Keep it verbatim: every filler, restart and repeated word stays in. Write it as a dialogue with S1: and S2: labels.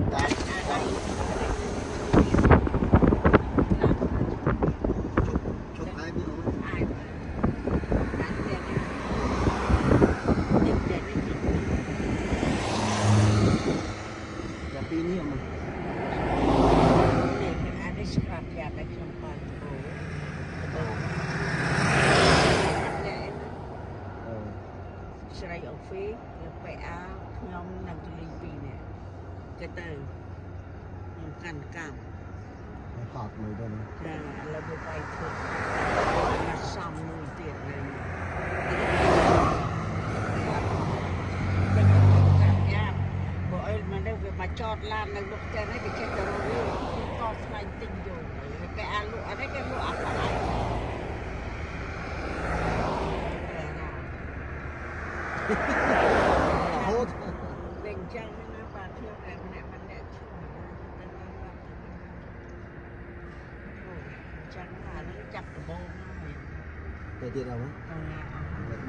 S1: ស្រ័យអូហ្វេលោកប៉ែអាខ្ញុំនឹងទៅលេងពីរនាក់គេទៅខ្ញុំកាន់កម្មហត់មួយទៅចាឥឡូវទៅបាយធ្វើមកសំមួយទៀតហើយកាន់យ៉ាបើអីមកនៅវាមកចតឡាននៅមុខចឹងហើយគេចេះទៅរកកោស្នែងទិញយកហើយប៉ែអាលក់អត់ទេគេលក់អត់បានរហូតលេងចឹងណាបាទខ្ញុំតែម្នាក់ម្នាក់ចាំថានឹងចាប់ដំបងហើយទៅទៀតអត់